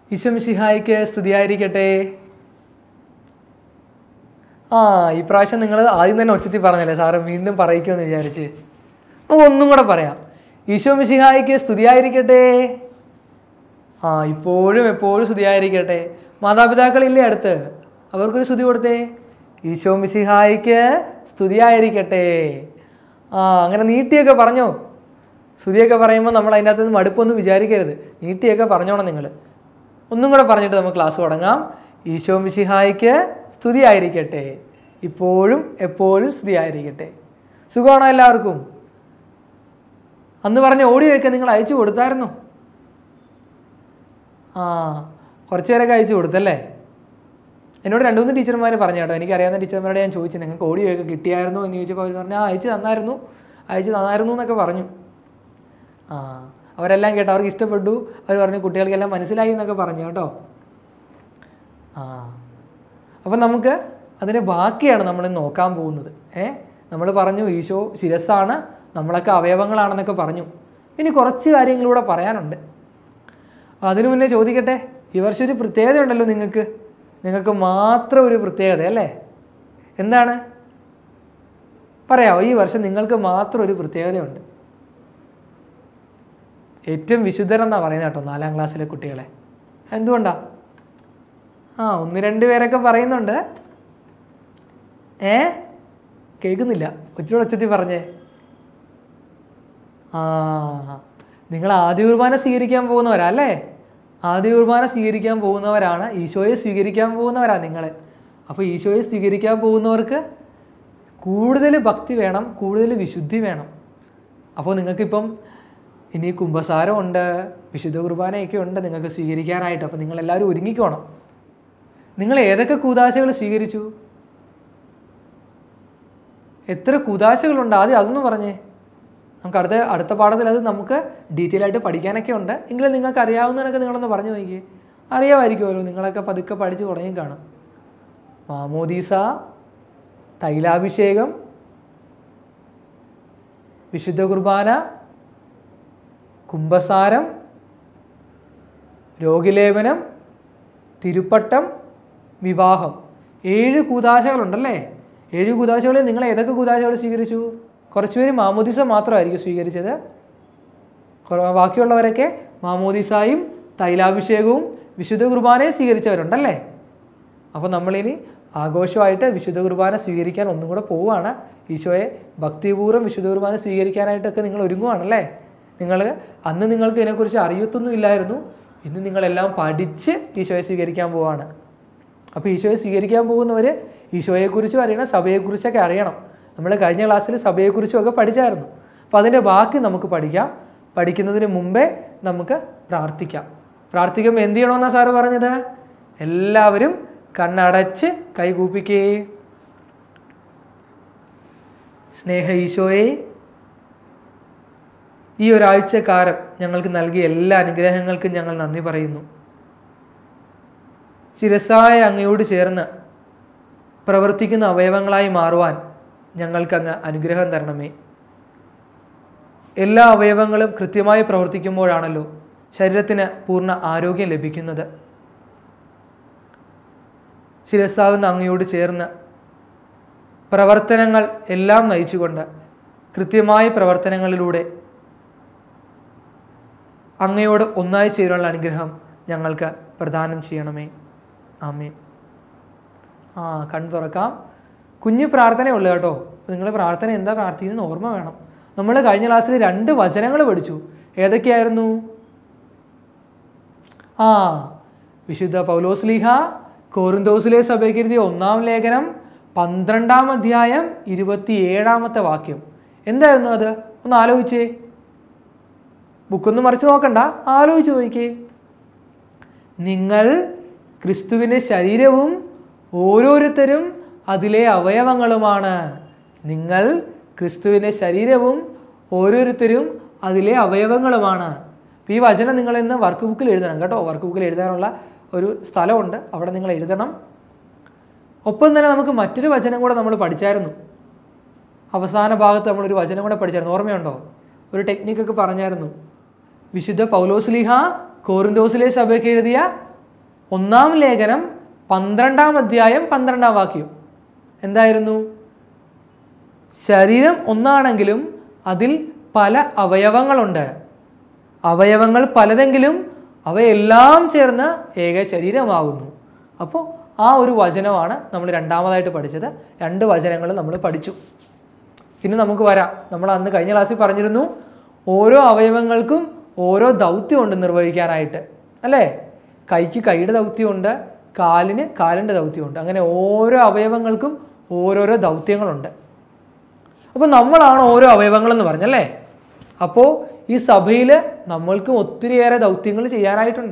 ഈശോ മിശിഹായ്ക്ക് സ്തുതിയായിരിക്കട്ടെ. ഈ പ്രാവശ്യം നിങ്ങൾ ആദ്യം തന്നെ ഒച്ചത്തിൽ പറഞ്ഞല്ലേ സാറ്, വീണ്ടും പറയിക്കുമെന്ന് വിചാരിച്ച് നമുക്ക് ഒന്നും കൂടെ പറയാം. ഈശോ മിശിഹായ്ക്ക് സ്തുതിയായിരിക്കട്ടെ. ഇപ്പോഴും എപ്പോഴും സ്തുതിയായിരിക്കട്ടെ. മാതാപിതാക്കളില്ലേ അടുത്ത്, അവർക്കൊരു സ്തുതി കൊടുത്തേ. ഈശോ മിശിഹായ്ക്ക് സ്തുതിയായിരിക്കട്ടെ. അങ്ങനെ നീട്ടിയൊക്കെ പറഞ്ഞോ. സ്തുതിയൊക്കെ പറയുമ്പോൾ നമ്മൾ അതിൻ്റെ അകത്ത് നിന്ന് മടുപ്പൊന്നും വിചാരിക്കരുത്. നീട്ടിയൊക്കെ പറഞ്ഞോണം നിങ്ങൾ. ഒന്നും കൂടെ പറഞ്ഞിട്ട് നമുക്ക് ക്ലാസ് തുടങ്ങാം. ഈശോ മിശിഹായ്ക്ക് സ്തുതിയായിരിക്കട്ടെ. ഇപ്പോഴും എപ്പോഴും സ്തുതിയായിരിക്കട്ടെ. സുഖമാണോ എല്ലാവർക്കും? അന്ന് പറഞ്ഞ ഓഡിയോയൊക്കെ നിങ്ങൾ അയച്ചു കൊടുത്തായിരുന്നു? കുറച്ച് പേരൊക്കെ അയച്ചു കൊടുത്തല്ലേ? എന്നോട് 2-3 ടീച്ചർമാർ പറഞ്ഞു കേട്ടോ. എനിക്കറിയാവുന്ന ടീച്ചർമാരോട് ഞാൻ ചോദിച്ചു, നിങ്ങൾക്ക് ഓഡിയോയൊക്കെ കിട്ടിയായിരുന്നോ എന്ന് ചോദിച്ചപ്പോൾ അവർ പറഞ്ഞു അയച്ചു തന്നായിരുന്നു എന്നൊക്കെ പറഞ്ഞു. അവരെല്ലാം കേട്ടോ, അവർക്ക് ഇഷ്ടപ്പെട്ടു. അവർ പറഞ്ഞു കുട്ടികൾക്കെല്ലാം മനസ്സിലായി എന്നൊക്കെ പറഞ്ഞു കേട്ടോ. അപ്പം നമുക്ക് അതിൻ്റെ ബാക്കിയാണ് നമ്മൾ നോക്കാൻ പോകുന്നത്. നമ്മൾ പറഞ്ഞു ഈശോ ശിരസ്സാണ്, നമ്മളൊക്കെ അവയവങ്ങളാണെന്നൊക്കെ പറഞ്ഞു. ഇനി കുറച്ച് കാര്യങ്ങളിലൂടെ പറയാനുണ്ട്. അതിനു മുന്നേ ചോദിക്കട്ടെ, ഈ വർഷം ഒരു പ്രത്യേകത ഉണ്ടല്ലോ നിങ്ങൾക്ക് മാത്രം ഒരു പ്രത്യേകത അല്ലേ? എന്താണ് പറയാമോ? ഈ വർഷം നിങ്ങൾക്ക് മാത്രം ഒരു പ്രത്യേകതയുണ്ട്. ഏറ്റവും വിശുദ്ധരെന്നാണ് പറയുന്നത് കേട്ടോ 4ാം ക്ലാസ്സിലെ കുട്ടികളെ. എന്തുകൊണ്ടാ? 1-2 പേരൊക്കെ പറയുന്നുണ്ട്. കേൾക്കുന്നില്ല, ഒച്ചത്തിൽ പറഞ്ഞേ. നിങ്ങൾ ആദ്യ കുർബാന സ്വീകരിക്കാൻ പോകുന്നവരാ അല്ലേ? ആദ്യ കുർബാന സ്വീകരിക്കാൻ പോകുന്നവരാണ്, ഈശോയെ സ്വീകരിക്കാൻ പോകുന്നവരാണ് നിങ്ങൾ. അപ്പോൾ ഈശോയെ സ്വീകരിക്കാൻ പോകുന്നവർക്ക് കൂടുതൽ ഭക്തി വേണം, കൂടുതൽ വിശുദ്ധി വേണം. അപ്പോൾ നിങ്ങൾക്കിപ്പം ഇനി കുംഭസാരമുണ്ട്, വിശുദ്ധ കുർബാനയൊക്കെ ഉണ്ട് നിങ്ങൾക്ക് സ്വീകരിക്കാനായിട്ട്. അപ്പോൾ നിങ്ങളെല്ലാവരും ഒരുങ്ങിക്കോണം. നിങ്ങൾ ഏതൊക്കെ കൂദാശകൾ സ്വീകരിച്ചു? എത്ര കൂദാശകളുണ്ട്? ആദ്യം അതൊന്നും പറഞ്ഞേ. നമുക്ക് അടുത്ത പാഠത്തിൽ അത് നമുക്ക് ഡീറ്റെയിൽ ആയിട്ട് പഠിക്കാനൊക്കെ ഉണ്ട്. എങ്കിലും നിങ്ങൾക്ക് അറിയാവുന്നതിനൊക്കെ നിങ്ങളൊന്ന് പറഞ്ഞു നോക്കിയേ. അറിയാമായിരിക്കുമല്ലോ, നിങ്ങളൊക്കെ പതുക്കെ പഠിച്ച് തുടങ്ങി കാണും. മാമോദീസ, തൈലാഭിഷേകം, വിശുദ്ധ കുർബാന, കുംഭസാരം, രോഗിലേപനം, തിരുപ്പട്ടം, വിവാഹം. 7 കൂദാശകളുണ്ടല്ലേ? 7 കൂദാശകളിൽ നിങ്ങൾ ഏതൊക്കെ കൂദാശകൾ സ്വീകരിച്ചു? കുറച്ചുപേര് മാമോദീസ മാത്രമായിരിക്കും സ്വീകരിച്ചത്. ബാക്കിയുള്ളവരൊക്കെ മാമോദീസായും തൈലാഭിഷേകവും വിശുദ്ധ കുർബാനയും സ്വീകരിച്ചവരുണ്ടല്ലേ? അപ്പോൾ നമ്മളിനി ആഘോഷമായിട്ട് വിശുദ്ധ കുർബാന സ്വീകരിക്കാൻ ഒന്നും കൂടെ പോവുകയാണ്. ഈശോയെ ഭക്തിപൂർവ്വം വിശുദ്ധ കുർബാന സ്വീകരിക്കാനായിട്ടൊക്കെ നിങ്ങൾ ഒരുങ്ങുവാണല്ലേ? അന്ന് നിങ്ങൾക്ക് ഇതിനെക്കുറിച്ച് അറിയത്തൊന്നും ഇല്ലായിരുന്നു. ഇന്ന് നിങ്ങളെല്ലാം പഠിച്ച് ഈശോയെ സ്വീകരിക്കാൻ പോവാണ്. അപ്പോൾ ഈശോയെ സ്വീകരിക്കാൻ പോകുന്നവർ ഈശോയെക്കുറിച്ചും അറിയണം, സഭയെക്കുറിച്ചൊക്കെ അറിയണം. നമ്മൾ കഴിഞ്ഞ ക്ലാസ്സിൽ സഭയെക്കുറിച്ചും ഒക്കെ പഠിച്ചായിരുന്നു. അപ്പോൾ അതിൻ്റെ ബാക്കി നമുക്ക് പഠിക്കാം. പഠിക്കുന്നതിന് മുമ്പേ നമുക്ക് പ്രാർത്ഥിക്കാം. പ്രാർത്ഥിക്കുമ്പോൾ എന്ത് ചെയ്യണമെന്നാണ് സാറ് പറഞ്ഞത്? എല്ലാവരും കണ്ണടച്ച് കൈകൂപ്പിക്കേ. സ്നേഹ ഈശോയെ, ഈ ഒരാഴ്ചക്കാലം ഞങ്ങൾക്ക് നൽകിയ എല്ലാ അനുഗ്രഹങ്ങൾക്കും ഞങ്ങൾ നന്ദി പറയുന്നു. ശിരസ്സായ അങ്ങയോട് ചേർന്ന് പ്രവർത്തിക്കുന്ന അവയവങ്ങളായി മാറുവാൻ ഞങ്ങൾക്കങ്ങ് അനുഗ്രഹം തരണമേ. എല്ലാ അവയവങ്ങളും കൃത്യമായി പ്രവർത്തിക്കുമ്പോഴാണല്ലോ ശരീരത്തിന് പൂർണ്ണ ആരോഗ്യം ലഭിക്കുന്നത്. ശിരസ്സാകുന്ന അങ്ങയോട് ചേർന്ന് പ്രവർത്തനങ്ങൾ എല്ലാം നയിച്ചുകൊണ്ട് കൃത്യമായ പ്രവർത്തനങ്ങളിലൂടെ അങ്ങയോട് ഒന്നായി ചേരാനുള്ള അനുഗ്രഹം ഞങ്ങൾക്ക് പ്രദാനം ചെയ്യണമേ. ആമേൻ. കണ്ണു തുറക്കാം. കുഞ്ഞു പ്രാർത്ഥനയുള്ളൂ കേട്ടോ. നിങ്ങൾ പ്രാർത്ഥന എന്താ പ്രാർത്ഥിക്കുന്നത് ഓർമ്മ വേണം. നമ്മൾ കഴിഞ്ഞ ക്ലാസ്സിൽ 2 വചനങ്ങൾ പഠിച്ചു. ഏതൊക്കെയായിരുന്നു? വിശുദ്ധ പൗലോസ്ലീഹ കൊരിന്തോസിലെ സഭയ്ക്ക് എഴുതിയ 1-ാം ലേഖനം 12-ാം അധ്യായം 27-ാമത്തെ വാക്യം. എന്തായിരുന്നു അത്? ഒന്ന് ആലോചിച്ചേ. ബുക്കൊന്നും മറിച്ച് നോക്കണ്ട, ആലോചിച്ച് നോക്കിക്കേ. നിങ്ങൾ ക്രിസ്തുവിൻ്റെ ശരീരവും ഓരോരുത്തരും അതിലെ അവയവങ്ങളുമാണ്. നിങ്ങൾ ക്രിസ്തുവിൻ്റെ ശരീരവും ഓരോരുത്തരും അതിലെ അവയവങ്ങളുമാണ്. അപ്പോൾ ഈ വചനം നിങ്ങൾ ഇന്ന് വർക്ക് ബുക്കിൽ എഴുതണം കേട്ടോ. വർക്ക് ബുക്കിൽ എഴുതാനുള്ള ഒരു സ്ഥലമുണ്ട്, അവിടെ നിങ്ങൾ എഴുതണം. ഒപ്പം തന്നെ നമുക്ക് മറ്റൊരു വചനം കൂടെ നമ്മൾ പഠിച്ചായിരുന്നു. അവസാന ഭാഗത്ത് നമ്മളൊരു വചനം കൂടെ പഠിച്ചായിരുന്നു, ഓർമ്മയുണ്ടോ? ഒരു ടെക്നിക്കൊക്കെ പറഞ്ഞായിരുന്നു. വിശുദ്ധ പൗലോസ്ലീഹ കൊരിന്തോസിലെ സഭയ്ക്ക് എഴുതിയ ഒന്നാം ലേഖനം 12-ാം അധ്യായം 12-ാം വാക്യം എന്തായിരുന്നു? ശരീരം ഒന്നാണെങ്കിലും അതിൽ പല അവയവങ്ങളുണ്ട്. അവയവങ്ങൾ പലതെങ്കിലും അവയെല്ലാം ചേർന്ന് ഏക ശരീരമാകുന്നു. അപ്പോൾ ആ ഒരു വചനമാണ് നമ്മൾ രണ്ടാമതായിട്ട് പഠിച്ചത്. 2 വചനങ്ങൾ നമ്മൾ പഠിച്ചു. പിന്നെ നമുക്ക് വരാം. നമ്മൾ അന്ന് കഴിഞ്ഞ ക്ലാസ്സിൽ പറഞ്ഞിരുന്നു ഓരോ അവയവങ്ങൾക്കും ഓരോ ദൗത്യമുണ്ട് നിർവഹിക്കാനായിട്ട്, അല്ലേ? കൈക്ക് കൈയുടെ ദൗത്യമുണ്ട്, കാലിന് കാലിൻ്റെ ദൗത്യമുണ്ട്. അങ്ങനെ ഓരോ അവയവങ്ങൾക്കും ഓരോരോ ദൗത്യങ്ങളുണ്ട്. അപ്പോൾ നമ്മളാണ് ഓരോ അവയവങ്ങളെന്ന് പറഞ്ഞല്ലേ. അപ്പോൾ ഈ സഭയിൽ നമ്മൾക്കും ഒത്തിരിയേറെ ദൗത്യങ്ങൾ ചെയ്യാനായിട്ടുണ്ട്.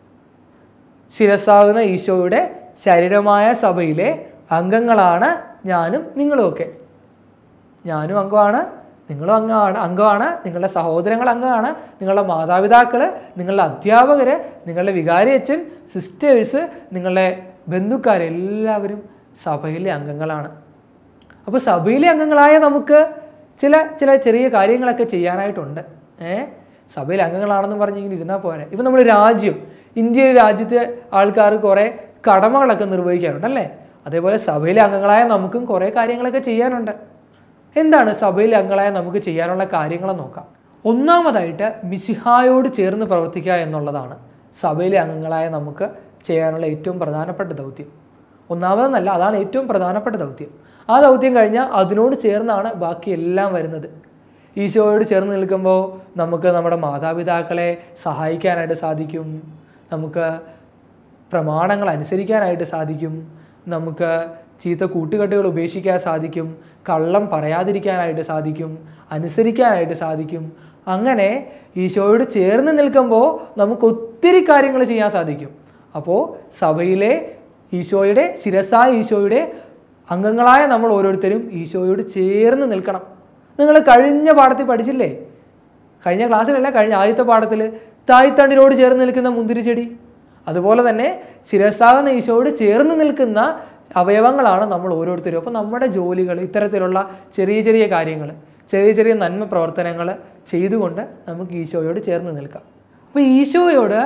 ശിരസ്സാകുന്ന ഈശോയുടെ ശരീരമായ സഭയിലെ അംഗങ്ങളാണ് ഞാനും നിങ്ങളുമൊക്കെ. ഞാനും അംഗമാണ്, നിങ്ങളും അംഗമാണ്, നിങ്ങളുടെ സഹോദരങ്ങൾ അംഗമാണ്, നിങ്ങളുടെ മാതാപിതാക്കൾ, നിങ്ങളുടെ അധ്യാപകർ, നിങ്ങളുടെ വികാരി അച്ഛൻ, സിസ്റ്റേഴ്സ്, നിങ്ങളുടെ ബന്ധുക്കാർ എല്ലാവരും സഭയിലെ അംഗങ്ങളാണ്. അപ്പോൾ സഭയിലെ അംഗങ്ങളായ നമുക്ക് ചില ചെറിയ കാര്യങ്ങളൊക്കെ ചെയ്യാനായിട്ടുണ്ട്. സഭയിലെ അംഗങ്ങളാണെന്ന് പറഞ്ഞിങ്ങനെ ഇരുന്നാൽ പോരെ. ഇപ്പം നമ്മുടെ രാജ്യം, ഇന്ത്യയിലെ രാജ്യത്തെ ആൾക്കാർ കുറേ കടമകളൊക്കെ നിർവഹിക്കാറുണ്ട്, അല്ലേ? അതേപോലെ സഭയിലെ അംഗങ്ങളായ നമുക്കും കുറേ കാര്യങ്ങളൊക്കെ ചെയ്യാനുണ്ട്. എന്താണ് സഭയിലെ അംഗങ്ങളായ നമുക്ക് ചെയ്യാനുള്ള കാര്യങ്ങളെന്ന് നോക്കാം. ഒന്നാമതായിട്ട് മിശിഹായോട് ചേർന്ന് പ്രവർത്തിക്കുക എന്നുള്ളതാണ് സഭയിലെ അംഗങ്ങളായ നമുക്ക് ചെയ്യാനുള്ള ഏറ്റവും പ്രധാനപ്പെട്ട ദൗത്യം. ഒന്നാമതെന്നല്ല, അതാണ് ഏറ്റവും പ്രധാനപ്പെട്ട ദൗത്യം. ആ ദൗത്യം കഴിഞ്ഞാൽ അതിനോട് ചേർന്നാണ് ബാക്കി എല്ലാം വരുന്നത്. ഈശോയോട് ചേർന്ന് നിൽക്കുമ്പോൾ നമുക്ക് നമ്മുടെ മാതാപിതാക്കളെ സഹായിക്കാനായിട്ട് സാധിക്കും, നമുക്ക് പ്രമാണങ്ങൾ അനുസരിക്കാനായിട്ട് സാധിക്കും, നമുക്ക് ചീത്ത കൂട്ടുകെട്ടുകൾ ഉപേക്ഷിക്കാൻ സാധിക്കും, കള്ളം പറയാതിരിക്കാനായിട്ട് സാധിക്കും, അനുസരിക്കാനായിട്ട് സാധിക്കും. അങ്ങനെ ഈശോയോട് ചേർന്ന് നിൽക്കുമ്പോൾ നമുക്ക് ഒത്തിരി കാര്യങ്ങൾ ചെയ്യാൻ സാധിക്കും. അപ്പോൾ സഭയിലെ ഈശോയുടെ ശിരസ്സായ ഈശോയുടെ അംഗങ്ങളായ നമ്മൾ ഓരോരുത്തരും ഈശോയോട് ചേർന്ന് നിൽക്കണം. നിങ്ങൾ കഴിഞ്ഞ പാഠത്തിൽ പഠിച്ചില്ലേ? കഴിഞ്ഞ ക്ലാസ്സിലല്ല, കഴിഞ്ഞ ആദ്യത്തെ പാഠത്തിൽ തായ്തണ്ടിനോട് ചേർന്ന് നിൽക്കുന്ന മുന്തിരിച്ചെടി. അതുപോലെ തന്നെ ശിരസ്സാകുന്ന ഈശോയോട് ചേർന്ന് നിൽക്കുന്ന അവയവങ്ങളാണ് നമ്മൾ ഓരോരുത്തരും. അപ്പോൾ നമ്മുടെ ജോലികൾ, ഇത്തരത്തിലുള്ള ചെറിയ ചെറിയ കാര്യങ്ങൾ, ചെറിയ ചെറിയ നന്മ പ്രവർത്തനങ്ങൾ ചെയ്തുകൊണ്ട് നമുക്ക് ഈശോയോട് ചേർന്ന് നിൽക്കാം. അപ്പോൾ ഈശോയോട്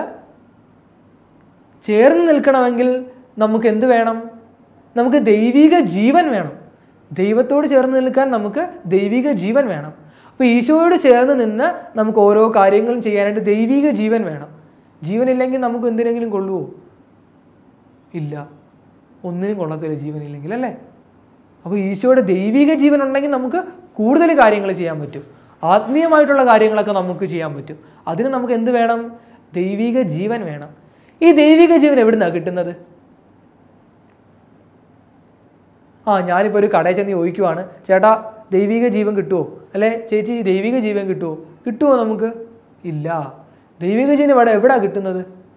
ചേർന്ന് നിൽക്കണമെങ്കിൽ നമുക്ക് എന്ത് വേണം? നമുക്ക് ദൈവിക ജീവൻ വേണം. ദൈവത്തോട് ചേർന്ന് നിൽക്കാൻ നമുക്ക് ദൈവിക ജീവൻ വേണം. അപ്പോൾ ഈശോയോട് ചേർന്ന് നിന്ന് നമുക്ക് ഓരോ കാര്യങ്ങളും ചെയ്യാനായിട്ട് ദൈവിക ജീവൻ വേണം. ജീവനില്ലെങ്കിൽ നമുക്ക് എന്തിനെങ്കിലും കൊള്ളുമോ? ഇല്ല, ഒന്നിനും കൊള്ളത്തില്ല ജീവനില്ലെങ്കിൽ, അല്ലേ? അപ്പോൾ ഈശോയുടെ ദൈവിക ജീവൻ ഉണ്ടെങ്കിൽ നമുക്ക് കൂടുതൽ കാര്യങ്ങൾ ചെയ്യാൻ പറ്റും. ആത്മീയമായിട്ടുള്ള കാര്യങ്ങളൊക്കെ നമുക്ക് ചെയ്യാൻ പറ്റും. അതിന് നമുക്ക് എന്ത് വേണം? ദൈവിക ജീവൻ വേണം. ഈ ദൈവിക ജീവൻ എവിടെ നിന്നാണ് കിട്ടുന്നത്? ഞാനിപ്പോൾ ഒരു കടയിൽ ചെന്ന് ചോദിക്കുവാണ്, ചേട്ടാ ദൈവിക ജീവൻ കിട്ടുമോ? അല്ലേ ചേച്ചി ദൈവിക ജീവൻ കിട്ടുമോ നമുക്ക്? ഇല്ല. ദൈവിക ജീവൻ എവിടെയാണ് കിട്ടുന്നത്?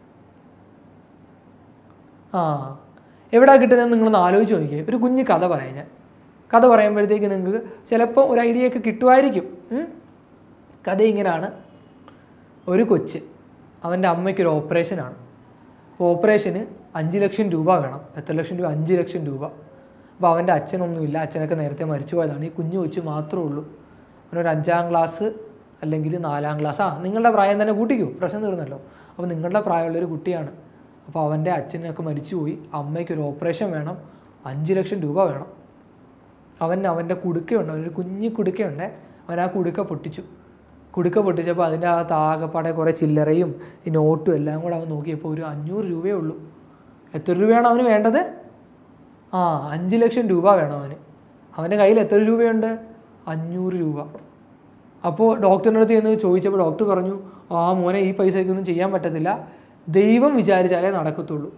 എവിടെയാണ് കിട്ടുന്നതെന്ന് നിങ്ങളൊന്ന് ആലോചിച്ച് നോക്കിയേ. ഒരു കുഞ്ഞു കഥ പറയാം ഞാൻ. കഥ പറയുമ്പോഴത്തേക്ക് നിങ്ങൾക്ക് ചിലപ്പോൾ ഒരു ഐഡിയ ഒക്കെ കിട്ടുമായിരിക്കും. കഥ ഇങ്ങനെയാണ്. ഒരു കൊച്ച്, അവൻ്റെ അമ്മയ്ക്കൊരു ഓപ്പറേഷനാണ്. അപ്പോൾ ഓപ്പറേഷന് 5 ലക്ഷം രൂപ വേണം. എത്ര ലക്ഷം രൂപ? 5 ലക്ഷം രൂപ. അപ്പോൾ അവൻ്റെ അച്ഛനൊന്നുമില്ല, അച്ഛനൊക്കെ നേരത്തെ മരിച്ചു പോയതാണ്. ഈ കുഞ്ഞു കൊച്ച് മാത്രമേ ഉള്ളൂ. അവനൊരു 5ാം ക്ലാസ് അല്ലെങ്കിൽ 4ാം ക്ലാസ്, നിങ്ങളുടെ പ്രായം തന്നെ കൂട്ടിക്കൂ, പ്രശ്നം തീർന്നല്ലോ. അപ്പോൾ നിങ്ങളുടെ പ്രായമുള്ളൊരു കുട്ടിയാണ്. അപ്പോൾ അവൻ്റെ അച്ഛനൊക്കെ മരിച്ചുപോയി, അമ്മയ്ക്കൊരു ഓപ്പറേഷൻ വേണം, 5 ലക്ഷം രൂപ വേണം. അവൻ്റെ കുടുക്കയുണ്ട്, അവനൊരു കുഞ്ഞു കുടുക്കയുണ്ട്. അവൻ ആ കുടുക്ക പൊട്ടിച്ചപ്പോൾ അതിൻ്റെ ആ ആകെപ്പാടെ കുറേ ചില്ലറയും ഈ നോട്ടും എല്ലാം കൂടെ അവൻ നോക്കിയപ്പോൾ ഒരു 500 രൂപയേ ഉള്ളൂ. എത്ര രൂപയാണ് അവന് വേണ്ടത്? 5 ലക്ഷം രൂപ വേണം അവന്. അവൻ്റെ കയ്യിൽ എത്ര രൂപയുണ്ട്? 500 രൂപ. അപ്പോൾ ഡോക്ടറിൻ്റെ അടുത്ത് ചെന്ന് ചോദിച്ചപ്പോൾ ഡോക്ടർ പറഞ്ഞു, മോനെ ഈ പൈസയ്ക്കൊന്നും ചെയ്യാൻ പറ്റത്തില്ല, ദൈവം വിചാരിച്ചാലേ നടക്കത്തുള്ളൂ.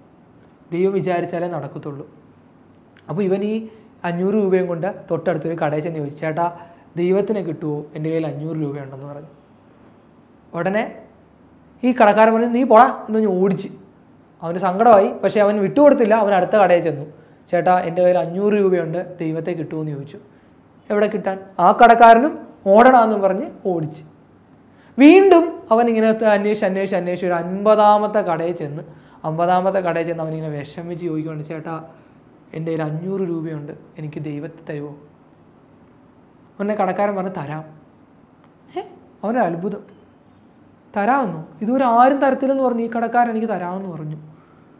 അപ്പോൾ ഇവൻ ഈ 500 രൂപയും കൊണ്ട് തൊട്ടടുത്തൊരു കടയിൽ ചെന്ന് ചോദിച്ചു, ചേട്ടാ ദൈവത്തിന് കിട്ടുമോ? എൻ്റെ കയ്യിൽ 500 രൂപയുണ്ടെന്ന് പറഞ്ഞു. ഉടനെ ഈ കടക്കാരൻ പറഞ്ഞു, നീ പോടാ എന്ന് പറഞ്ഞ് ഓടിച്ച്. അവന് സങ്കടമായി, പക്ഷേ അവൻ വിട്ടുകൊടുത്തില്ല. അവൻ അടുത്ത കടയിൽ ചെന്നു, ചേട്ടാ എൻ്റെ കയ്യിൽ 500 രൂപയുണ്ട്, ദൈവത്തെ കിട്ടുമോ എന്ന് ചോദിച്ചു. എവിടെ കിട്ടാൻ? ആ കടക്കാരനും ഓടണമെന്ന് പറഞ്ഞ് ഓടിച്ച്. വീണ്ടും അവൻ ഇങ്ങനെ അന്വേഷിച്ച് ഒരു 50ാമത്തെ കടയിൽ ചെന്ന് അവനിങ്ങനെ വിഷമിച്ച് ചോദിക്കുകയാണ്, ചേട്ടാ എൻ്റെ കയ്യിൽ 500 രൂപയുണ്ട്, എനിക്ക് ദൈവത്തെ തരുമോ? അവനെ കടക്കാരൻ പറഞ്ഞ് തരാം. അവനൊരു അത്ഭുതം, തരാമെന്നോ? ഇതുവരെ ആരും തരത്തില്ലെന്ന് പറഞ്ഞു. ഈ കടക്കാരൻ എനിക്ക് തരാമെന്ന് പറഞ്ഞു.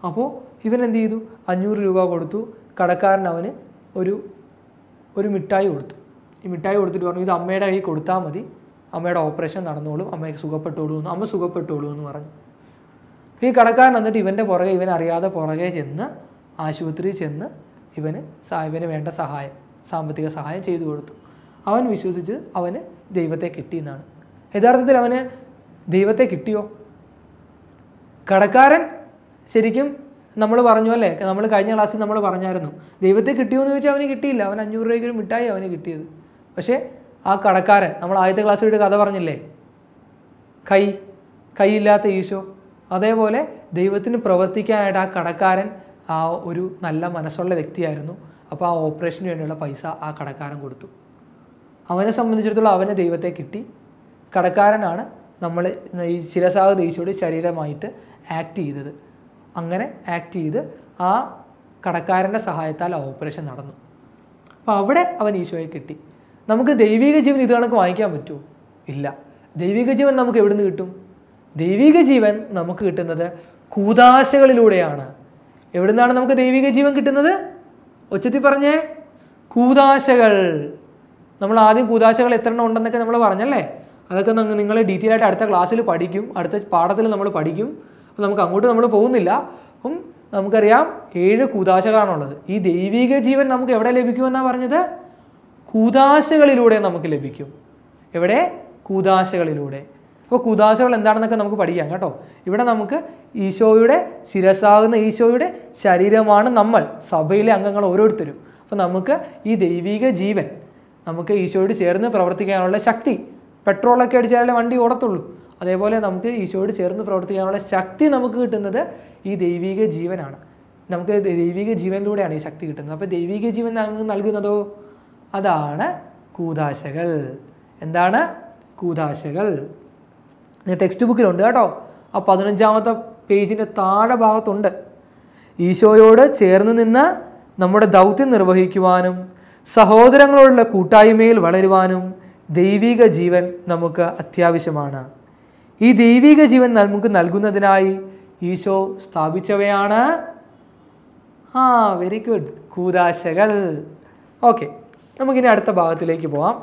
അപ്പോൾ ഇവൻ എന്ത് ചെയ്തു? 500 രൂപ കൊടുത്തു. കടക്കാരൻ അവന് ഒരു മിഠായി കൊടുത്തു. ഈ മിഠായി കൊടുത്തിട്ട് പറഞ്ഞു, ഇത് അമ്മയുടെ കയ്യിൽ കൊടുത്താൽ മതി, അമ്മയുടെ ഓപ്പറേഷൻ നടന്നോളും, അമ്മയ്ക്ക് സുഖപ്പെട്ടോളൂ എന്ന്, അമ്മ സുഖപ്പെട്ടോളൂ എന്ന് പറഞ്ഞു. അപ്പോൾ ഈ കടക്കാരൻ എന്നിട്ട് ഇവൻ്റെ പുറകെ, ഇവൻ അറിയാതെ പുറകെ ചെന്ന് ആശുപത്രിയിൽ ചെന്ന് ഇവന് വേണ്ട സഹായം, സാമ്പത്തിക സഹായം ചെയ്തു കൊടുത്തു. അവൻ വിശ്വസിച്ച് അവന് ദൈവത്തെ കിട്ടിയെന്നാണ്. യഥാർത്ഥത്തിൽ അവന് ദൈവത്തെ കിട്ടിയോ? കടക്കാരൻ ശരിക്കും നമ്മൾ പറഞ്ഞു അല്ലേ, നമ്മൾ കഴിഞ്ഞ ക്ലാസ്സിൽ നമ്മൾ പറഞ്ഞായിരുന്നു, ദൈവത്തെ കിട്ടിയോ എന്ന് ചോദിച്ചാൽ അവന് കിട്ടിയില്ല. അവൻ 500 രൂപയ്ക്ക് ഒരു മിഠായി അവന് കിട്ടിയത്. പക്ഷേ ആ കടക്കാരൻ, നമ്മൾ ആദ്യത്തെ ക്ലാസ്സിൽ ഒരു കഥ പറഞ്ഞില്ലേ, കൈയില്ലാത്ത ഈശോ, അതേപോലെ ദൈവത്തിന് പ്രവർത്തിക്കാനായിട്ട് ആ കടക്കാരൻ ആ ഒരു നല്ല മനസ്സുള്ള വ്യക്തിയായിരുന്നു. അപ്പോൾ ആ ഓപ്പറേഷന് വേണ്ടിയുള്ള പൈസ ആ കടക്കാരൻ കൊടുത്തു. അവനെ സംബന്ധിച്ചിടത്തോളം അവന് ദൈവത്തെ കിട്ടി. കടക്കാരനാണ് നമ്മൾ ഈ ശിരസാഗത ഈശോയുടെ ശരീരമായിട്ട് ആക്ട് ചെയ്തത്. അങ്ങനെ ആക്ട് ചെയ്ത് ആ കടക്കാരൻ്റെ സഹായത്താൽ ആ ഓപ്പറേഷൻ നടന്നു. അപ്പോൾ അവിടെ അവൻ ഈശോയെ കിട്ടി. നമുക്ക് ദൈവിക ജീവൻ ഇത് കണക്ക് വാങ്ങിക്കാൻ പറ്റുമോ? ഇല്ല. ദൈവിക ജീവൻ നമുക്ക് എവിടെ നിന്ന് കിട്ടും? ദൈവിക ജീവൻ നമുക്ക് കിട്ടുന്നത് കൂദാശകളിലൂടെയാണ്. എവിടെ നിന്നാണ് നമുക്ക് ദൈവിക ജീവൻ കിട്ടുന്നത്? ഒച്ചത്തിൽ പറഞ്ഞേ, കൂദാശകൾ. നമ്മൾ ആദ്യം കൂദാശകൾ എത്ര എണ്ണം ഉണ്ടെന്നൊക്കെ നമ്മൾ പറഞ്ഞല്ലേ, അതൊക്കെ നിങ്ങൾ ഡീറ്റെയിൽ ആയിട്ട് അടുത്ത ക്ലാസ്സിൽ പഠിക്കും, അടുത്ത പാഠത്തിൽ നമ്മൾ പഠിക്കും. അപ്പോൾ നമുക്ക് അങ്ങോട്ട് നമ്മൾ പോകുന്നില്ല. അപ്പം നമുക്കറിയാം 7 കൂദാശകളാണുള്ളത്. ഈ ദൈവിക ജീവൻ നമുക്ക് എവിടെ ലഭിക്കുമെന്നാണ് പറഞ്ഞത്? കൂദാശകളിലൂടെ നമുക്ക് ലഭിക്കും. എവിടെ? കൂദാശകളിലൂടെ. അപ്പോൾ കൂദാശകൾ എന്താണെന്നൊക്കെ നമുക്ക് പഠിക്കാം കേട്ടോ. ഇവിടെ നമുക്ക് ഈശോയുടെ ശിരസാകുന്ന ഈശോയുടെ ശരീരമാണ് നമ്മൾ, സഭയിലെ അംഗങ്ങൾ ഓരോരുത്തരും. അപ്പോൾ നമുക്ക് ഈ ദൈവിക ജീവൻ, നമുക്ക് ഈശോയോട് ചേർന്ന് പ്രവർത്തിക്കാനുള്ള ശക്തി, പെട്രോളൊക്കെ അടിച്ചാലേ വണ്ടി ഓടത്തുള്ളൂ, അതേപോലെ നമുക്ക് ഈശോയോട് ചേർന്ന് പ്രവർത്തിക്കാനുള്ള ശക്തി നമുക്ക് കിട്ടുന്നത് ഈ ദൈവിക ജീവനാണ്. നമുക്ക് ദൈവിക ജീവനിലൂടെയാണ് ഈ ശക്തി കിട്ടുന്നത്. അപ്പോൾ ദൈവിക ജീവൻ നമുക്ക് നൽകുന്നതോ? അതാണ് കൂദാശകൾ. എന്താണ്? കൂദാശകൾ. ടെക്സ്റ്റ് ബുക്കിലുണ്ട് കേട്ടോ. ആ 15ാമത്തെ പേജിൻ്റെ താഴെ ഭാഗത്തുണ്ട്. ഈശോയോട് ചേർന്ന് നിന്ന് നമ്മുടെ ദൗത്യം നിർവഹിക്കുവാനും സഹോദരങ്ങളോടുള്ള കൂട്ടായ്മയിൽ വളരുവാനും ദൈവിക ജീവൻ നമുക്ക് അത്യാവശ്യമാണ്. ഈ ദൈവിക ജീവൻ നമുക്ക് നൽകുന്നതിനായി ഈശോ സ്ഥാപിച്ചവയാണ് വെരി ഗുഡ്, കൂദാശകൾ. ഓക്കെ, നമുക്കിനി അടുത്ത ഭാഗത്തിലേക്ക് പോവാം.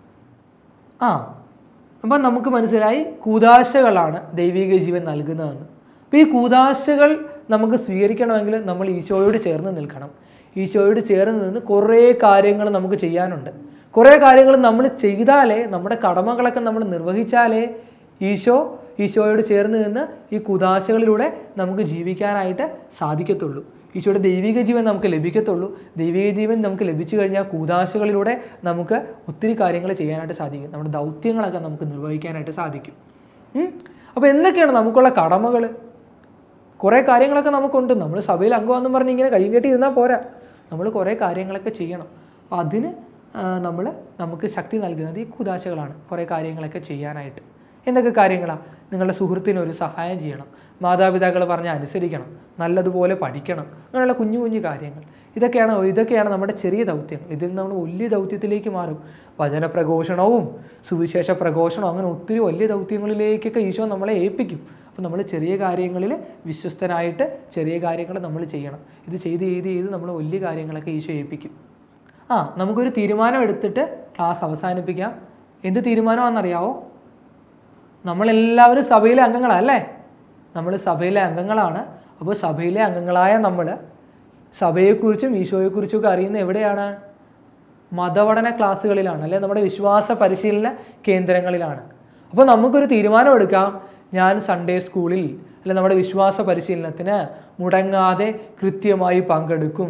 അപ്പം നമുക്ക് മനസ്സിലായി കൂദാശകളാണ് ദൈവിക ജീവൻ നൽകുന്നതെന്ന്. അപ്പോൾ ഈ കൂദാശകൾ നമുക്ക് സ്വീകരിക്കണമെങ്കിൽ നമ്മൾ ഈശോയോട് ചേർന്ന് നിൽക്കണം. ഈശോയോട് ചേർന്ന് നിന്ന് കുറേ കാര്യങ്ങൾ നമുക്ക് ചെയ്യാനുണ്ട്. കുറേ കാര്യങ്ങൾ നമ്മൾ ചെയ്താലേ, നമ്മുടെ കടമകളൊക്കെ നമ്മൾ നിർവഹിച്ചാലേ ഈശോയോട് ചേർന്ന് നിന്ന് ഈ കൂദാശകളിലൂടെ നമുക്ക് ജീവിക്കാനായിട്ട് സാധിക്കത്തുള്ളൂ. ഈശോയുടെ ദൈവിക ജീവൻ നമുക്ക് ലഭിക്കത്തുള്ളൂ. ദൈവിക ജീവൻ നമുക്ക് ലഭിച്ചു കഴിഞ്ഞാൽ കൂദാശകളിലൂടെ നമുക്ക് ഒത്തിരി കാര്യങ്ങൾ ചെയ്യാനായിട്ട് സാധിക്കും. നമ്മുടെ ദൗത്യങ്ങളൊക്കെ നമുക്ക് നിർവഹിക്കാനായിട്ട് സാധിക്കും. അപ്പോൾ എന്തൊക്കെയാണ് നമുക്കുള്ള കടമകൾ? കുറേ കാര്യങ്ങളൊക്കെ നമുക്കുണ്ട്. നമ്മൾ സഭയിൽ അംഗമാണെന്നും പറഞ്ഞ് ഇങ്ങനെ കൈ കെട്ടി ഇരുന്നാൽ പോരാ. നമ്മൾ കുറേ കാര്യങ്ങളൊക്കെ ചെയ്യണം. അപ്പോൾ അതിന് നമുക്ക് ശക്തി നൽകുന്നത് ഈ കൂദാശകളാണ്. കുറേ കാര്യങ്ങളൊക്കെ ചെയ്യാനായിട്ട്. എന്തൊക്കെ കാര്യങ്ങളാണ്? നിങ്ങളുടെ സുഹൃത്തിന് ഒരു സഹായം ചെയ്യണം, മാതാപിതാക്കൾ പറഞ്ഞ് അനുസരിക്കണം, നല്ലതുപോലെ പഠിക്കണം, അങ്ങനെയുള്ള കുഞ്ഞു കുഞ്ഞു കാര്യങ്ങൾ. ഇതൊക്കെയാണ് നമ്മുടെ ചെറിയ ദൗത്യങ്ങൾ. ഇതിൽ നിന്ന് നമ്മൾ വലിയ ദൗത്യത്തിലേക്ക് മാറും. വചന പ്രഘോഷണവും സുവിശേഷ പ്രഘോഷണവും അങ്ങനെ ഒത്തിരി വലിയ ദൗത്യങ്ങളിലേക്കൊക്കെ ഈശോ നമ്മളെ ഏൽപ്പിക്കും. അപ്പോൾ നമ്മൾ ചെറിയ കാര്യങ്ങളിൽ വിശ്വസ്തനായിട്ട് ചെറിയ കാര്യങ്ങൾ നമ്മൾ ചെയ്യണം. ഇത് ചെയ്ത് നമ്മൾ വലിയ കാര്യങ്ങളൊക്കെ ഈശോ ഏൽപ്പിക്കും. നമുക്കൊരു തീരുമാനം എടുത്തിട്ട് ക്ലാസ് അവസാനിപ്പിക്കാം. എന്ത് തീരുമാനമാണെന്നറിയാവോ? നമ്മളെല്ലാവരും സഭയിലെ അംഗങ്ങളല്ലേ? നമ്മൾ സഭയിലെ അംഗങ്ങളാണ്. അപ്പോൾ സഭയിലെ അംഗങ്ങളായ നമ്മൾ സഭയെക്കുറിച്ചും ഈശോയെക്കുറിച്ചും ഒക്കെ അറിയുന്ന എവിടെയാണ്? മതപഠന ക്ലാസ്സുകളിലാണ്, അല്ലെ നമ്മുടെ വിശ്വാസ പരിശീലന കേന്ദ്രങ്ങളിലാണ്. അപ്പോൾ നമുക്കൊരു തീരുമാനം എടുക്കാം. ഞാൻ സൺഡേ സ്കൂളിൽ അല്ലെ നമ്മുടെ വിശ്വാസ പരിശീലനത്തിന് മുടങ്ങാതെ കൃത്യമായി പങ്കെടുക്കും.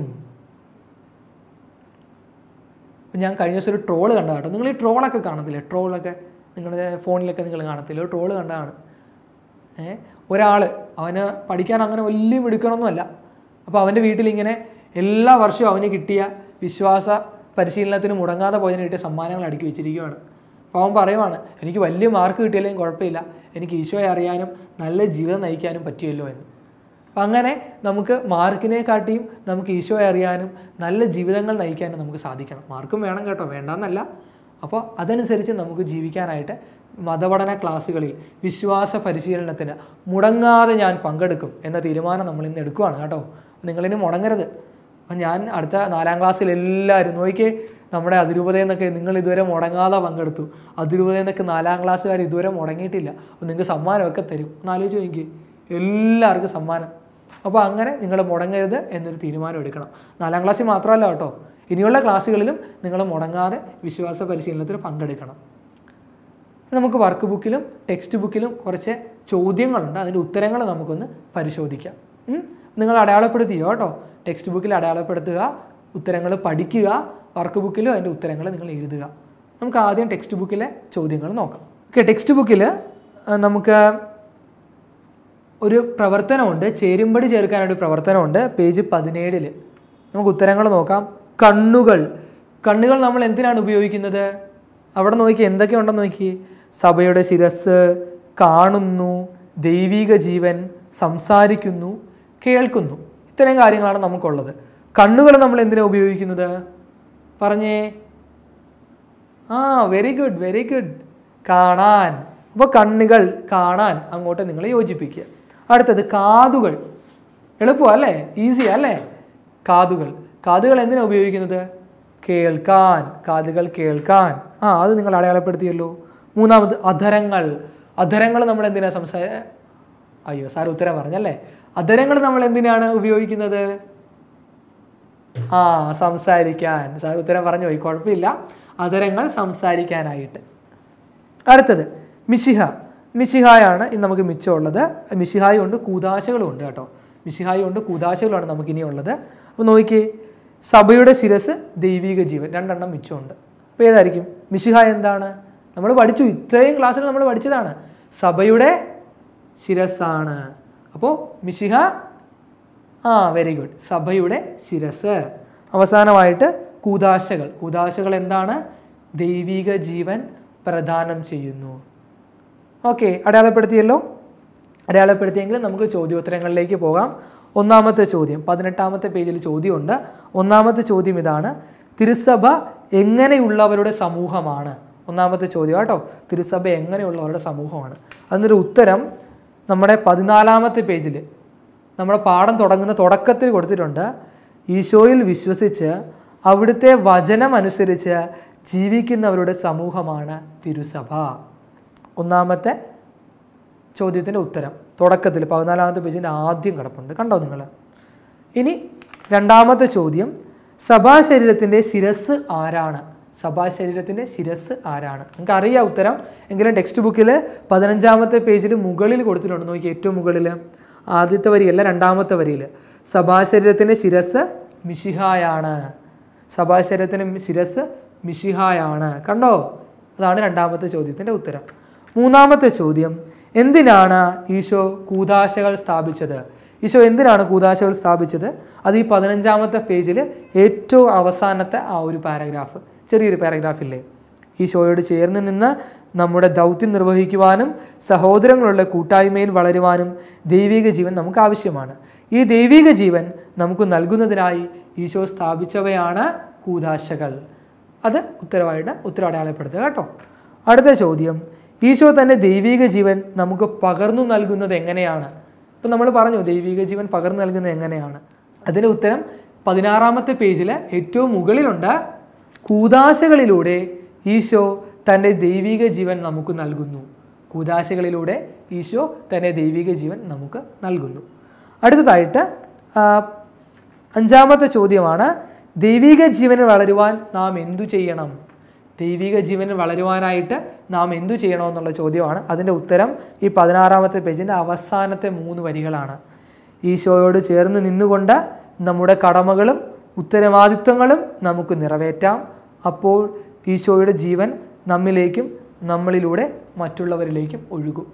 ഞാൻ കഴിഞ്ഞ ദിവസം ഒരു ട്രോള് കണ്ട കേട്ടോ. നിങ്ങൾ ഈ ട്രോളൊക്കെ കാണത്തില്ലേ? ട്രോളൊക്കെ നിങ്ങളുടെ ഫോണിലൊക്കെ നിങ്ങൾ കാണത്തില്ല. ഒരു ട്രോള് കണ്ടതാണ്. ഒരാൾ, അവന് പഠിക്കാൻ അങ്ങനെ വലിയ മിടുക്കണമൊന്നുമല്ല. അപ്പോൾ അവൻ്റെ വീട്ടിലിങ്ങനെ എല്ലാ വർഷവും അവന് കിട്ടിയ വിശ്വാസ പരിശീലനത്തിന് മുടങ്ങാതെ പോയതിന് കിട്ടിയ സമ്മാനങ്ങൾ അടുക്കി വെച്ചിരിക്കുകയാണ്. അപ്പോൾ അവൻ പറയുവാണ്, എനിക്ക് വലിയ മാർക്ക് കിട്ടിയില്ലെങ്കിൽ കുഴപ്പമില്ല, എനിക്ക് ഈശോയെ അറിയാനും നല്ല ജീവിതം നയിക്കാനും പറ്റിയല്ലോ എന്ന്. അപ്പം അങ്ങനെ നമുക്ക് മാർക്കിനെ കാട്ടിയും നമുക്ക് ഈശോയെ അറിയാനും നല്ല ജീവിതങ്ങൾ നയിക്കാനും നമുക്ക് സാധിക്കണം. മാർക്കും വേണം കേട്ടോ, വേണ്ടാന്നല്ല. അപ്പോൾ അതനുസരിച്ച് നമുക്ക് ജീവിക്കാനായിട്ട് മതപഠന ക്ലാസ്സുകളിൽ വിശ്വാസ പരിശീലനത്തിന് മുടങ്ങാതെ ഞാൻ പങ്കെടുക്കും എന്ന തീരുമാനം നമ്മൾ ഇന്ന് എടുക്കുകയാണ് കേട്ടോ. നിങ്ങളിനി മുടങ്ങരുത്. അപ്പം ഞാൻ അടുത്ത 4ാം ക്ലാസ്സിൽ എല്ലാവരും നോക്കിയേ, നമ്മുടെ അതിരൂപതയിൽ നിന്നൊക്കെ നിങ്ങൾ ഇതുവരെ മുടങ്ങാതെ പങ്കെടുത്തു. അതിരൂപതയിൽ നിന്നൊക്കെ 4ാം ക്ലാസ്സുകാർ ഇതുവരെ മുടങ്ങിയിട്ടില്ല. അപ്പോൾ നിങ്ങൾക്ക് സമ്മാനമൊക്കെ തരും. ഒന്ന് ആലോചിച്ച് നോക്കിയേ, എല്ലാവർക്കും സമ്മാനം. അപ്പോൾ അങ്ങനെ നിങ്ങൾ മുടങ്ങരുത് എന്നൊരു തീരുമാനം എടുക്കണം. 4ാം ക്ലാസ്സിൽ മാത്രമല്ല കേട്ടോ, ഇനിയുള്ള ക്ലാസ്സുകളിലും നിങ്ങൾ മുടങ്ങാതെ വിശ്വാസ പരിശീലനത്തിൽ പങ്കെടുക്കണം. നമുക്ക് വർക്ക് ബുക്കിലും ടെക്സ്റ്റ് ബുക്കിലും കുറച്ച് ചോദ്യങ്ങളുണ്ട്. അതിൻ്റെ ഉത്തരങ്ങൾ നമുക്കൊന്ന് പരിശോധിക്കാം. നിങ്ങൾ അടയാളപ്പെടുത്തിയോ കേട്ടോ. ടെക്സ്റ്റ് ബുക്കിൽ അടയാളപ്പെടുത്തുക, ഉത്തരങ്ങൾ പഠിക്കുക, വർക്ക് ബുക്കിലും അതിൻ്റെ ഉത്തരങ്ങൾ നിങ്ങൾ എഴുതുക. നമുക്ക് ആദ്യം ടെക്സ്റ്റ് ബുക്കിലെ ചോദ്യങ്ങൾ നോക്കാം. ഓക്കെ, ടെക്സ്റ്റ് ബുക്കിൽ നമുക്ക് ഒരു പ്രവർത്തനമുണ്ട്, ചേരുംപടി ചേർക്കാനൊരു പ്രവർത്തനമുണ്ട്. പേജ് 17 നമുക്ക് ഉത്തരങ്ങൾ നോക്കാം. കണ്ണുകൾ നമ്മൾ എന്തിനാണ് ഉപയോഗിക്കുന്നത്? അവിടെ നോക്കി എന്തൊക്കെയുണ്ടെന്ന് നോക്കി. സഭയുടെ ശിരസ്, കാണുന്നു, ദൈവിക ജീവൻ, സംസാരിക്കുന്നു, കേൾക്കുന്നു. ഇത്തരം കാര്യങ്ങളാണ് നമുക്കുള്ളത്. കണ്ണുകൾ നമ്മൾ എന്തിനാണ് ഉപയോഗിക്കുന്നത്? പറഞ്ഞേ. Very good. കാണാൻ. അപ്പോൾ കണ്ണുകൾ കാണാൻ അങ്ങോട്ട് നിങ്ങൾ യോജിപ്പിക്കുക. അടുത്തത് കാതുകൾ. എളുപ്പമല്ലേ, ഈസി അല്ലേ? കാതുകൾ എന്തിനാണ് ഉപയോഗിക്കുന്നത്? കേൾക്കാൻ. കാതുകൾ കേൾക്കാൻ. അത് നിങ്ങൾ അടയാളപ്പെടുത്തിയല്ലോ. മൂന്നാമത് അധരങ്ങൾ നമ്മൾ എന്തിനാണ് സാർ ഉത്തരം പറഞ്ഞല്ലേ. അധരങ്ങൾ നമ്മൾ എന്തിനാണ് ഉപയോഗിക്കുന്നത്? സംസാരിക്കാൻ. സാർ ഉത്തരം പറഞ്ഞു പോയി, കുഴപ്പമില്ല. അധരങ്ങൾ സംസാരിക്കാനായിട്ട്. അടുത്തത് മിശിഹായാണ് ഇന്ന് നമുക്ക് മിച്ചമുള്ളത്. മിശിഹായും ഉണ്ട്, കൂദാശകളും ഉണ്ട് കേട്ടോ. മിശിഹായും ഉണ്ട്, കൂദാശകളുമാണ് നമുക്ക് ഇനിയുള്ളത്. അപ്പോൾ നോക്കിയേ, സഭയുടെ ശിരസ്, ദൈവിക ജീവൻ, 2 എണ്ണം മിച്ചമുണ്ട്. അപ്പോൾ ഏതായിരിക്കും? മിശിഹ എന്താണ്? നമ്മൾ പഠിച്ചു, ഇത്രയും ക്ലാസ്സിൽ നമ്മൾ പഠിച്ചതാണ്. സഭയുടെ ശിരസ്സാണ്. അപ്പോൾ മിശിഹ, വെരി ഗുഡ്, സഭയുടെ ശിരസ്. അവസാനമായിട്ട് കൂദാശകൾ എന്താണ്? ദൈവിക ജീവൻ പ്രദാനം ചെയ്യുന്നു. ഓക്കെ, അടയാളപ്പെടുത്തിയല്ലോ. അടയാളപ്പെടുത്തിയെങ്കിൽ നമുക്ക് ചോദ്യോത്തരങ്ങളിലേക്ക് പോകാം. ഒന്നാമത്തെ ചോദ്യം 18ാമത്തെ പേജിൽ ചോദ്യമുണ്ട്. ഒന്നാമത്തെ ചോദ്യം ഇതാണ്: തിരുസഭ എങ്ങനെയുള്ളവരുടെ സമൂഹമാണ്? ഒന്നാമത്തെ ചോദ്യം കേട്ടോ, തിരുസഭ എങ്ങനെയുള്ളവരുടെ സമൂഹമാണ്. അതിനൊരു ഉത്തരം നമ്മുടെ 14ാമത്തെ പേജിൽ നമ്മുടെ പാഠം തുടങ്ങുന്ന തുടക്കത്തിൽ കൊടുത്തിട്ടുണ്ട്. ഈശോയിൽ വിശ്വസിച്ച് അവിടുത്തെ വചനം അനുസരിച്ച് ജീവിക്കുന്നവരുടെ സമൂഹമാണ് തിരുസഭ. ഒന്നാമത്തെ ചോദ്യത്തിൻ്റെ ഉത്തരം തുടക്കത്തിൽ 14ാമത്തെ പേജിൻ്റെ ആദ്യം കിടപ്പുണ്ട്, കണ്ടോ നിങ്ങൾ. ഇനി രണ്ടാമത്തെ ചോദ്യം: സഭാശരീരത്തിൻ്റെ ശിരസ് ആരാണ്? സഭാശരീരത്തിൻ്റെ ശിരസ് ആരാണ്? നിങ്ങൾക്ക് അറിയാം ഉത്തരം, എങ്കിലും ടെക്സ്റ്റ് ബുക്കിൽ 15ാമത്തെ പേജിൽ മുകളിൽ കൊടുത്തിട്ടുണ്ട്. നോക്കി, ഏറ്റവും മുകളിൽ ആദ്യത്തെ വരിയല്ല, 2ാമത്തെ വരിയിൽ സഭാശരീരത്തിൻ്റെ ശിരസ് മിശിഹായാണ്. സഭാശരീരത്തിൻ്റെ ശിരസ് മിശിഹായാണ്, കണ്ടോ? അതാണ് രണ്ടാമത്തെ ചോദ്യത്തിൻ്റെ ഉത്തരം. മൂന്നാമത്തെ ചോദ്യം: എന്തിനാണ് ഈശോ കൂദാശകൾ സ്ഥാപിച്ചത്? ഈശോ എന്തിനാണ് കൂദാശകൾ സ്ഥാപിച്ചത്? അത് ഈ 15ാമത്തെ പേജിൽ ഏറ്റവും അവസാനത്തെ ആ ഒരു പാരഗ്രാഫ്, ചെറിയൊരു പാരഗ്രാഫില്ലേ, ഈശോയോട് ചേർന്ന് നിന്ന് നമ്മുടെ ദൗത്യം നിർവഹിക്കുവാനും സഹോദരങ്ങളുള്ള കൂട്ടായ്മയിൽ വളരുവാനും ദൈവിക ജീവൻ നമുക്ക് ആവശ്യമാണ്. ഈ ദൈവിക ജീവൻ നമുക്ക് നൽകുന്നതിനായി ഈശോ സ്ഥാപിച്ചവയാണ് കൂദാശകൾ. അത് ഉത്തരം അടയാളപ്പെടുത്തുക കേട്ടോ. അടുത്ത ചോദ്യം: ഈശോ തൻ്റെ ദൈവിക ജീവൻ നമുക്ക് പകർന്നു നൽകുന്നത് എങ്ങനെയാണ്? ഇപ്പം നമ്മൾ പറഞ്ഞു ദൈവിക ജീവൻ പകർന്നു നൽകുന്നത് എങ്ങനെയാണ്. അതിൻ്റെ ഉത്തരം 16ാമത്തെ പേജിൽ ഏറ്റവും മുകളിലുണ്ട്. കൂദാശകളിലൂടെ ഈശോ തൻ്റെ ദൈവിക ജീവൻ നമുക്ക് നൽകുന്നു. കൂദാശകളിലൂടെ ഈശോ തൻ്റെ ദൈവിക ജീവൻ നമുക്ക് നൽകുന്നു. അടുത്തതായിട്ട് 5ാമത്തെ ചോദ്യമാണ്: ദൈവിക ജീവനിൽ വളരുവാൻ നാം എന്തു ചെയ്യണം? ദൈവിക ജീവനിൽ വളരുവാനായിട്ട് നാം എന്തു ചെയ്യണമെന്നുള്ള ചോദ്യമാണ്. അതിൻ്റെ ഉത്തരം ഈ 16ാമത്തെ പേജിൻ്റെ അവസാനത്തെ 3 വരികളാണ്. ഈശോയോട് ചേർന്ന് നിന്നുകൊണ്ട് നമ്മുടെ കടമകളും ഉത്തരവാദിത്വങ്ങളും നമുക്ക് നിറവേറ്റാം. അപ്പോൾ ഈശോയുടെ ജീവൻ നമ്മിലേക്കും നമ്മളിലൂടെ മറ്റുള്ളവരിലേക്കും ഒഴുകും.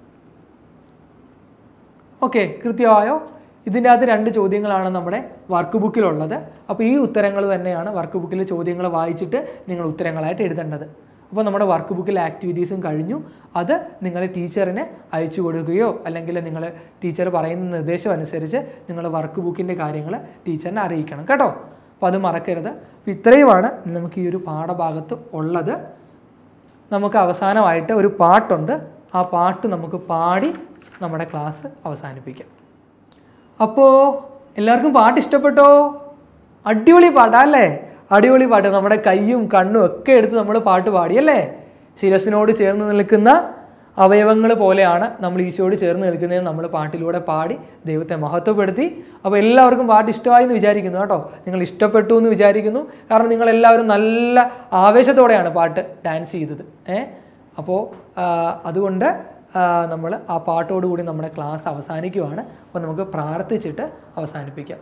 ഓക്കെ, കൃത്യമായോ? ഇതിൻ്റെ അകത്ത് 2 ചോദ്യങ്ങളാണ് നമ്മുടെ വർക്ക് ബുക്കിലുള്ളത്. അപ്പോൾ ഈ ഉത്തരങ്ങൾ തന്നെയാണ് വർക്ക് ബുക്കിലെ ചോദ്യങ്ങൾ വായിച്ചിട്ട് നിങ്ങൾ ഉത്തരങ്ങളായിട്ട് എഴുതേണ്ടത്. അപ്പോൾ നമ്മുടെ വർക്ക് ബുക്കിലെ ആക്ടിവിറ്റീസും കഴിഞ്ഞു. അത് നിങ്ങൾ ടീച്ചറിന് അയച്ചു കൊടുക്കുകയോ അല്ലെങ്കിൽ നിങ്ങൾ ടീച്ചർ പറയുന്ന നിർദ്ദേശം അനുസരിച്ച് നിങ്ങൾ വർക്ക് ബുക്കിൻ്റെ കാര്യങ്ങൾ ടീച്ചറിനെ അറിയിക്കണം കേട്ടോ. അപ്പോൾ അത് മറക്കരുത്. അപ്പോൾ ഇത്രയുമാണ് നമുക്ക് ഈ ഒരു പാഠഭാഗത്ത് ഉള്ളത്. നമുക്ക് അവസാനമായിട്ട് ഒരു പാട്ടുണ്ട്. ആ പാട്ട് നമുക്ക് പാടി നമ്മുടെ ക്ലാസ് അവസാനിപ്പിക്കാം. അപ്പോൾ എല്ലാവർക്കും പാട്ട് ഇഷ്ടപ്പെട്ടോ? അടിപൊളി പാട്ടല്ലേ? അടിപൊളി പാട്ട്. നമ്മുടെ കയ്യും കണ്ണും ഒക്കെ എടുത്ത് നമ്മൾ പാട്ട് പാടിയല്ലേ? ശിരസിനോട് ചേർന്ന് നിൽക്കുന്ന അവയവങ്ങൾ പോലെയാണ് നമ്മൾ ഈശോയോട് ചേർന്ന് നിൽക്കുന്നതെന്ന് നമ്മൾ പാട്ടിലൂടെ പാടി ദൈവത്തെ മഹത്വപ്പെടുത്തി. അപ്പോൾ എല്ലാവർക്കും പാട്ട് ഇഷ്ടമായി എന്ന് വിചാരിക്കുന്നു കേട്ടോ. നിങ്ങൾ ഇഷ്ടപ്പെട്ടു എന്ന് വിചാരിക്കുന്നു. കാരണം നിങ്ങളെല്ലാവരും നല്ല ആവേശത്തോടെയാണ് പാട്ട് ഡാൻസ് ചെയ്തത്. അപ്പോൾ അതുകൊണ്ട് നമ്മൾ ആ പാട്ടോടുകൂടി നമ്മുടെ ക്ലാസ് അവസാനിക്കുവാണ്. അപ്പോൾ നമുക്ക് പ്രാർത്ഥിച്ചിട്ട് അവസാനിപ്പിക്കാം.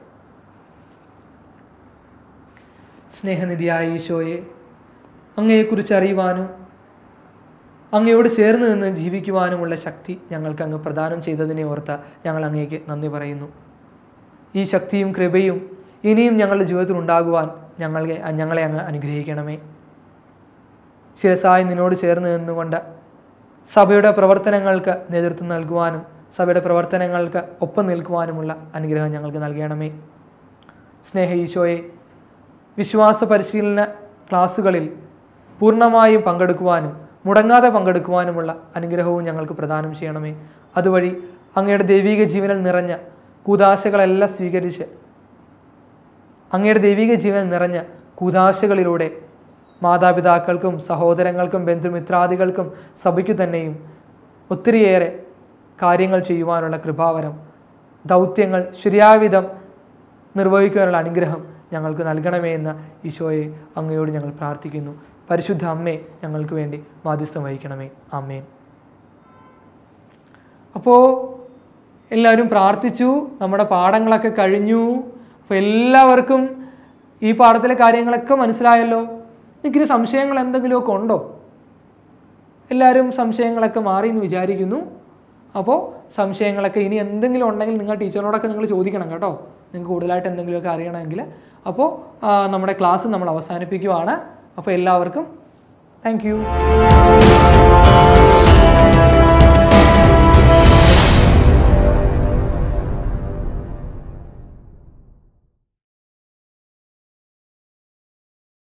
സ്നേഹനിധിയായ ഈശോയെ, അങ്ങയെക്കുറിച്ച് അറിയുവാനും അങ്ങയോട് ചേർന്ന് നിന്ന് ജീവിക്കുവാനുമുള്ള ശക്തി ഞങ്ങൾക്ക് അങ്ങ് പ്രദാനം ചെയ്തതിനെ ഓർത്ത് ഞങ്ങൾ അങ്ങേക്ക് നന്ദി പറയുന്നു. ഈ ശക്തിയും കൃപയും ഇനിയും ഞങ്ങളുടെ ജീവിതത്തിൽ ഉണ്ടാകുവാൻ ഞങ്ങളെ അങ്ങ് അനുഗ്രഹിക്കണമേ. ശിരസായി നിന്നോട് ചേർന്ന് നിന്നുകൊണ്ട് സഭയുടെ പ്രവർത്തനങ്ങൾക്ക് നേതൃത്വം നൽകുവാനും സഭയുടെ പ്രവർത്തനങ്ങൾക്ക് ഒപ്പം നിൽക്കുവാനുമുള്ള അനുഗ്രഹം ഞങ്ങൾക്ക് നൽകണമേ. സ്നേഹ ഈശോയെ, വിശ്വാസ പരിശീലന ക്ലാസ്സുകളിൽ പൂർണ്ണമായും പങ്കെടുക്കുവാനും മുടങ്ങാതെ പങ്കെടുക്കുവാനുമുള്ള അനുഗ്രഹവും ഞങ്ങൾക്ക് പ്രദാനം ചെയ്യണമേ. അതുവഴി അങ്ങയുടെ ദൈവിക ജീവനിൽ നിറഞ്ഞ കൂദാശകളെല്ലാം സ്വീകരിച്ച് അങ്ങയുടെ ദൈവിക ജീവനിൽ നിറഞ്ഞ കൂദാശകളിലൂടെ മാതാപിതാക്കൾക്കും സഹോദരങ്ങൾക്കും ബന്ധുമിത്രാദികൾക്കും സഭയ്ക്കു തന്നെയും ഒത്തിരിയേറെ കാര്യങ്ങൾ ചെയ്യുവാനുള്ള കൃപാവരം, ദൗത്യങ്ങൾ ശരിയായ വിധം നിർവഹിക്കുവാനുള്ള അനുഗ്രഹം ഞങ്ങൾക്ക് നൽകണമേ എന്ന് ഈശോയെ അങ്ങയോട് ഞങ്ങൾ പ്രാർത്ഥിക്കുന്നു. പരിശുദ്ധ അമ്മേ, ഞങ്ങൾക്ക് വേണ്ടി മാധ്യസ്ഥം വഹിക്കണമേ. ആമേൻ. അപ്പോൾ എല്ലാവരും പ്രാർത്ഥിച്ചു. നമ്മുടെ പാഠങ്ങളൊക്കെ കഴിഞ്ഞു. അപ്പോൾ എല്ലാവർക്കും ഈ പാഠത്തിലെ കാര്യങ്ങളൊക്കെ മനസ്സിലായല്ലോ. എനിക്കിനി സംശയങ്ങൾ എന്തെങ്കിലുമൊക്കെ ഉണ്ടോ? എല്ലാവരും സംശയങ്ങളൊക്കെ മാറി എന്ന് വിചാരിക്കുന്നു. അപ്പോൾ സംശയങ്ങളൊക്കെ ഇനി എന്തെങ്കിലും ഉണ്ടെങ്കിൽ നിങ്ങൾ ടീച്ചറിനോടൊക്കെ നിങ്ങൾ ചോദിക്കണം കേട്ടോ. നിങ്ങൾക്ക് കൂടുതലായിട്ട് എന്തെങ്കിലുമൊക്കെ അറിയണമെങ്കിൽ. അപ്പോൾ നമ്മുടെ ക്ലാസ് നമ്മൾ അവസാനിപ്പിക്കുവാണ്. അപ്പോൾ എല്ലാവർക്കും താങ്ക് യു.